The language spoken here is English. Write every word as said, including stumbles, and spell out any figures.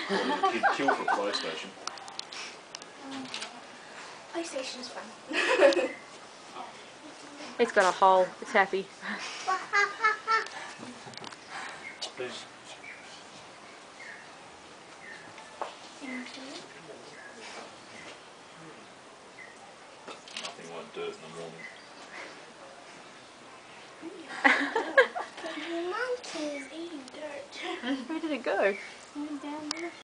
What did the kid kill for PlayStation? Um, PlayStation's fun. It's got a hole. It's happy. Nothing like dirt in the morning. The monkey is eating dirt. Where did it go? Down there.